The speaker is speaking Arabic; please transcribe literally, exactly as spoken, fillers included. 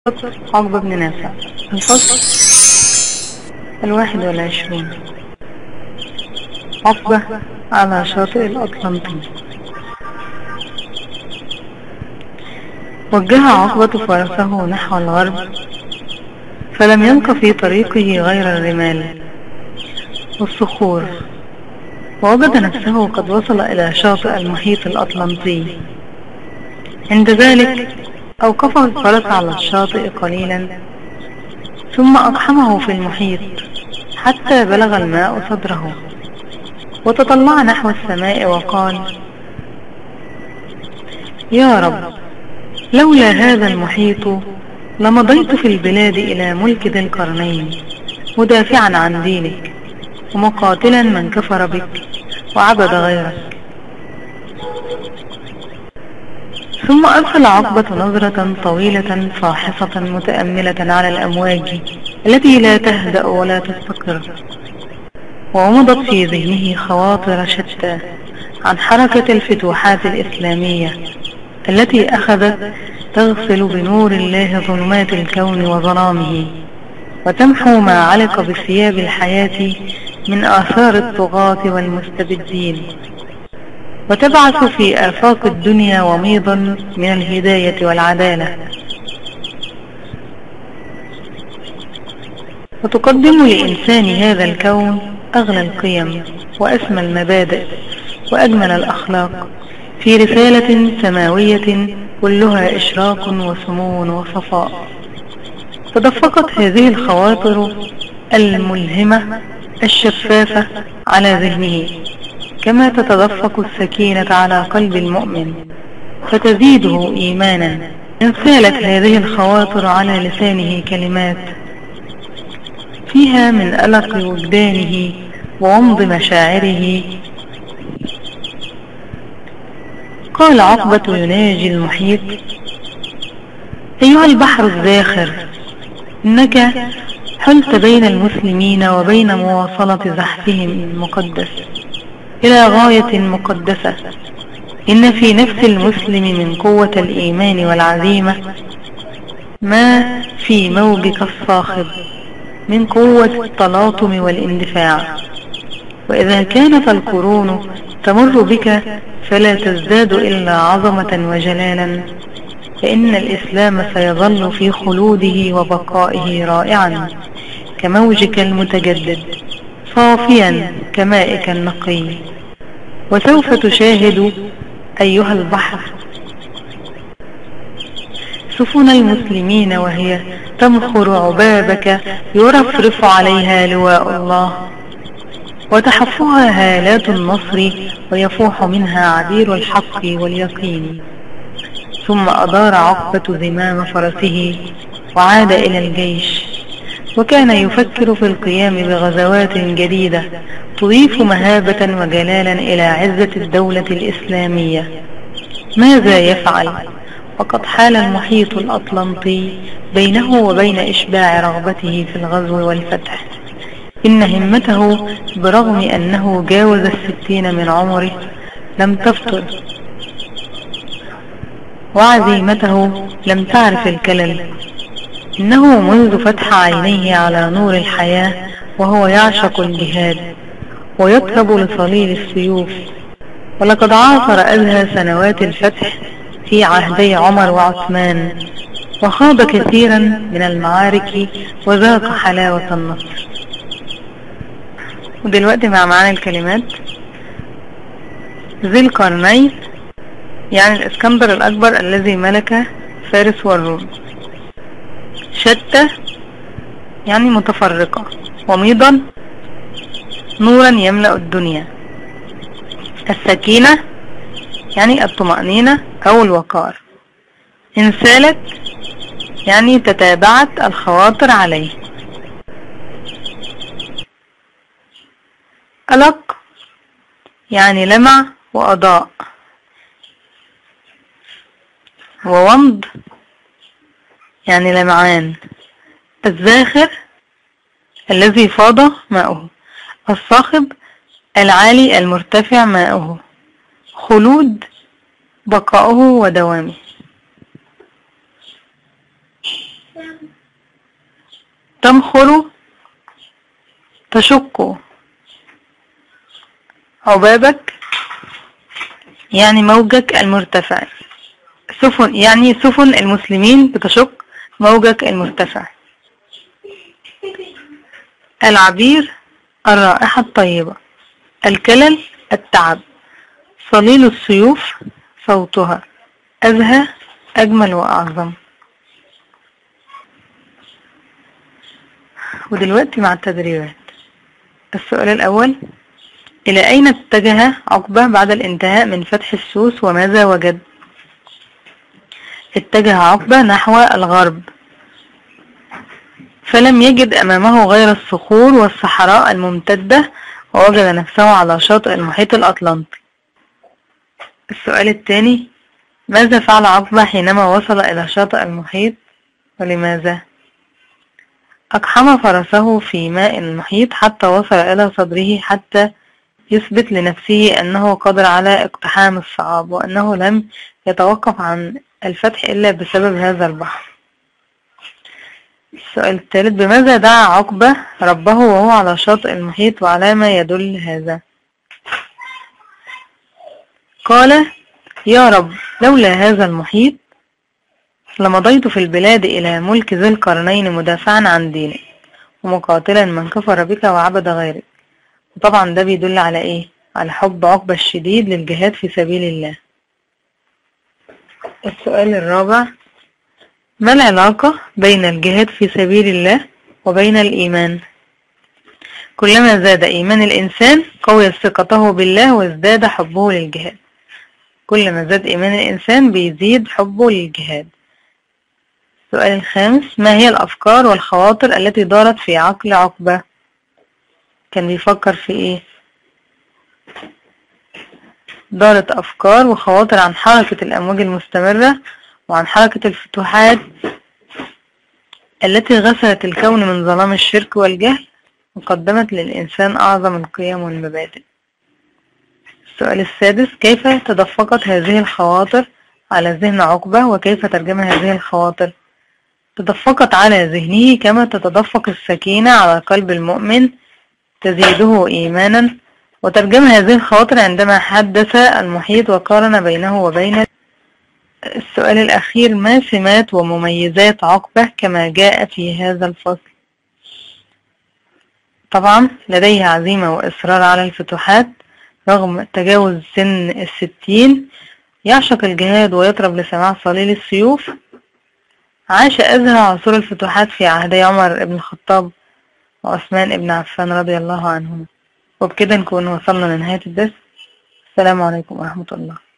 عقبة بن نافع. الفصل الواحد والعشرون. عقبة على شاطئ الأطلنطي. وجه عقبة فرسه نحو الغرب، فلم يلق في طريقه غير الرمال والصخور، ووجد نفسه قد وصل إلى شاطئ المحيط الأطلنطي. عند ذلك أوقف الفرس على الشاطئ قليلا، ثم أقحمه في المحيط حتى بلغ الماء صدره، وتطلع نحو السماء وقال: يا رب، لولا هذا المحيط لمضيت في البلاد إلى ملك ذي القرنين، مدافعا عن دينك ومقاتلا من كفر بك وعبد غيرك. ثم أرسل عقبة نظرة طويلة فاحصة متأملة على الأمواج التي لا تهدأ ولا تستقر، وومضت في ذهنه خواطر شتى عن حركة الفتوحات الإسلامية التي أخذت تغسل بنور الله ظلمات الكون وظلامه، وتمحو ما علق بثياب الحياة من آثار الطغاة والمستبدين، وتبعث في آفاق الدنيا وميضا من الهداية والعدالة، وتقدم لإنسان هذا الكون أغلى القيم وأسمى المبادئ وأجمل الأخلاق في رسالة سماوية كلها إشراق وسمو وصفاء. تدفقت هذه الخواطر الملهمة الشفافة على ذهنه كما تتدفق السكينة على قلب المؤمن فتزيده إيمانا. انسالت هذه الخواطر على لسانه كلمات فيها من ألق وجدانه وومض مشاعره. قال عقبة يناجي المحيط: أيها البحر الزاخر، إنك حلت بين المسلمين وبين مواصلة زحفهم المقدس إلى غاية مقدسة. إن في نفس المسلم من قوة الإيمان والعزيمة ما في موجك الصاخب من قوة التلاطم والاندفاع، وإذا كانت القرون تمر بك فلا تزداد إلا عظمة وجلالا، فإن الإسلام سيظل في خلوده وبقائه رائعا كموجك المتجدد صافيا كمائك النقي. وسوف تشاهد أيها البحر سفن المسلمين وهي تمخر عبابك يرفرف عليها لواء الله، وتحفها هالات النصر ويفوح منها عبير الحق واليقين. ثم أدار عقبة زمام فرسه وعاد إلى الجيش، وكان يفكر في القيام بغزوات جديدة تضيف مهابة وجلالا إلى عزة الدولة الإسلامية. ماذا يفعل وقد حال المحيط الأطلنطي بينه وبين إشباع رغبته في الغزو والفتح؟ إن همته برغم أنه جاوز الستين من عمره لم تفتر، وعزيمته لم تعرف الكلل. إنه منذ فتح عينيه على نور الحياة وهو يعشق الجهاد ويطرب لصليل السيوف، ولقد عاصر أزهى سنوات الفتح في عهدي عمر وعثمان، وخاض كثيرا من المعارك وذاق حلاوة النصر. ودلوقتي مع معنى الكلمات: ذي القرنين يعني الإسكندر الأكبر الذي ملك فارس والروم. شتى يعني متفرقة. وميضا نورا يملأ الدنيا. السكينة يعني الطمأنينة أو الوقار. انسالت يعني تتابعت الخواطر عليه. ألق يعني لمع وأضاء. وومض يعني لمعان. الزاخر الذي فاض ماؤه. الصاخب العالي المرتفع ماؤه. خلود بقاؤه ودوامه. تمخر تشق عبابك يعني موجك المرتفع، سفن يعني سفن المسلمين بتشق موجك المرتفع. العبير الرائحة الطيبة، الكلل التعب، صليل السيوف صوتها، أزهى أجمل وأعظم. ودلوقتي مع التدريبات. السؤال الأول: إلى أين اتجه عقبة بعد الانتهاء من فتح السوس وماذا وجد؟ اتجه عقبة نحو الغرب، فلم يجد أمامه غير الصخور والصحراء الممتدة، ووجد نفسه على شاطئ المحيط الأطلنطي. السؤال الثاني: ماذا فعل عقبة حينما وصل إلى شاطئ المحيط ولماذا؟ أقحم فرسه في ماء المحيط حتى وصل إلى صدره، حتى يثبت لنفسه أنه قادر على اقتحام الصعاب، وأنه لم يتوقف عن الفتح إلا بسبب هذا البحر. السؤال الثالث: بماذا دعا عقبة ربه وهو على شاطئ المحيط، وعلى ما يدل هذا؟ قال: يا رب، لولا هذا المحيط لمضيت في البلاد إلى ملك ذي القرنين مدافعا عن دينك ومقاتلا من كفر بك وعبد غيرك. وطبعا ده بيدل على ايه؟ على حب عقبة الشديد للجهاد في سبيل الله. السؤال الرابع: ما العلاقة بين الجهاد في سبيل الله وبين الإيمان؟ كلما زاد إيمان الإنسان قويت ثقته بالله وازداد حبه للجهاد. كلما زاد إيمان الإنسان بيزيد حبه للجهاد. السؤال الخامس: ما هي الأفكار والخواطر التي دارت في عقل عقبة؟ كان بيفكر في ايه؟ دارت أفكار وخواطر عن حركة الأمواج المستمرة، وعن حركة الفتوحات التي غسلت الكون من ظلام الشرك والجهل، وقدمت للإنسان أعظم القيم والمبادئ. السؤال السادس: كيف تدفقت هذه الخواطر على ذهن عقبة، وكيف ترجم هذه الخواطر؟ تدفقت على ذهنه كما تتدفق السكينة على قلب المؤمن تزيده إيمانا. وترجم هذه الخواطر عندما حدث المحيط وقارن بينه وبين. السؤال الأخير: ما سمات ومميزات عقبة كما جاء في هذا الفصل؟ طبعا لديه عزيمة وإصرار على الفتوحات رغم تجاوز سن الستين، يعشق الجهاد ويطرب لسماع صليل السيوف. عاش أزهى عصور الفتوحات في عهدي عمر بن الخطاب وعثمان بن عفان رضي الله عنهم. وبكده نكون وصلنا لنهاية الدرس. السلام عليكم ورحمة الله.